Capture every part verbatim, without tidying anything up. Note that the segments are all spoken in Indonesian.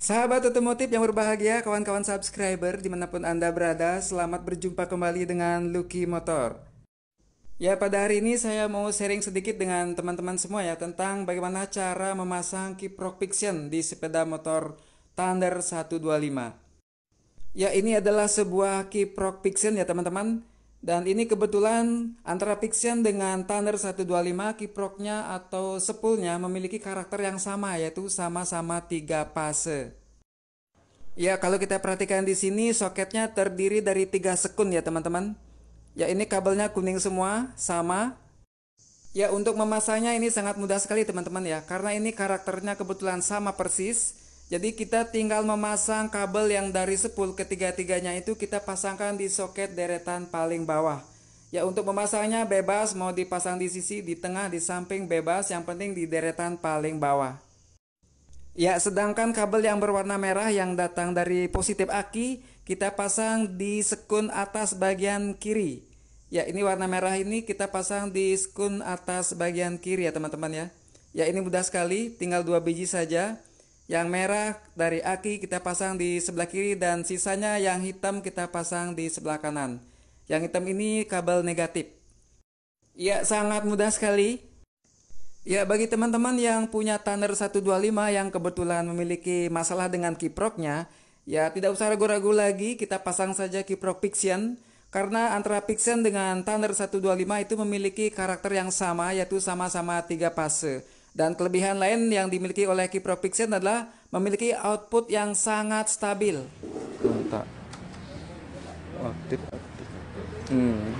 Sahabat otomotif yang berbahagia, kawan-kawan subscriber dimanapun Anda berada, selamat berjumpa kembali dengan Lucky Motor. Ya, pada hari ini saya mau sharing sedikit dengan teman-teman semua ya tentang bagaimana cara memasang kiprok Fiction di sepeda motor Thunder seratus dua puluh lima. Ya, ini adalah sebuah kiprok Fiction ya teman-teman. Dan ini kebetulan antara Fiction dengan Thunder seratus dua puluh lima kiproknya atau sepulnya memiliki karakter yang sama, yaitu sama-sama tiga fase. Ya, kalau kita perhatikan di sini soketnya terdiri dari tiga sekun ya teman-teman. Ya, ini kabelnya kuning semua, sama. Ya, untuk memasangnya ini sangat mudah sekali teman-teman ya, karena ini karakternya kebetulan sama persis. Jadi kita tinggal memasang kabel yang dari sepul ketiga-tiganya itu kita pasangkan di soket deretan paling bawah. Ya, untuk memasangnya bebas, mau dipasang di sisi, di tengah, di samping bebas, yang penting di deretan paling bawah. Ya, sedangkan kabel yang berwarna merah yang datang dari positif aki kita pasang di sekun atas bagian kiri. Ya, ini warna merah ini kita pasang di sekun atas bagian kiri ya teman-teman ya. Ya, ini mudah sekali, tinggal dua biji saja. Yang merah dari aki kita pasang di sebelah kiri dan sisanya yang hitam kita pasang di sebelah kanan. Yang hitam ini kabel negatif. Ya, sangat mudah sekali. Ya, bagi teman-teman yang punya Thunder seratus dua puluh lima yang kebetulan memiliki masalah dengan kiproknya, ya tidak usah ragu-ragu lagi, kita pasang saja kiprok Fiction. Karena antara Fiction dengan Thunder seratus dua puluh lima itu memiliki karakter yang sama, yaitu sama-sama tiga fase. Dan kelebihan lain yang dimiliki oleh kiprok Fiction adalah memiliki output yang sangat stabil. Kontak aktif aktif. Hmm.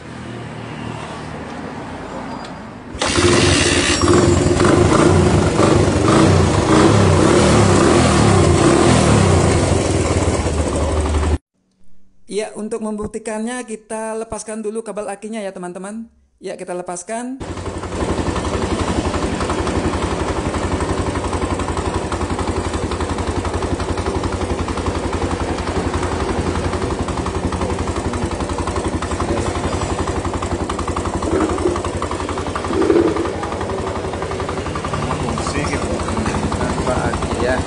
Ya, untuk membuktikannya kita lepaskan dulu kabel akinya ya teman-teman. Ya, kita lepaskan. Fungsi gitu tanpa aki ya.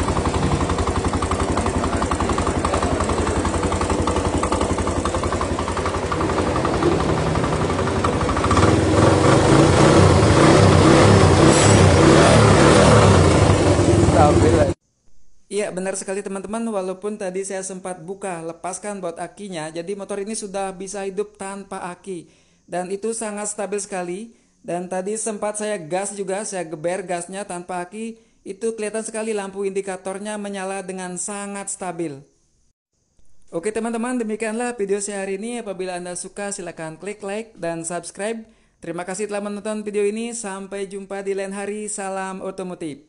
Stabil. Iya, benar sekali teman-teman, walaupun tadi saya sempat buka lepaskan baut akinya, jadi motor ini sudah bisa hidup tanpa aki dan itu sangat stabil sekali. Dan tadi sempat saya gas juga, saya geber gasnya tanpa aki, itu kelihatan sekali lampu indikatornya menyala dengan sangat stabil. Oke teman-teman, demikianlah video saya hari ini. Apabila Anda suka silahkan klik like dan subscribe. Terima kasih telah menonton video ini, sampai jumpa di lain hari. Salam otomotif.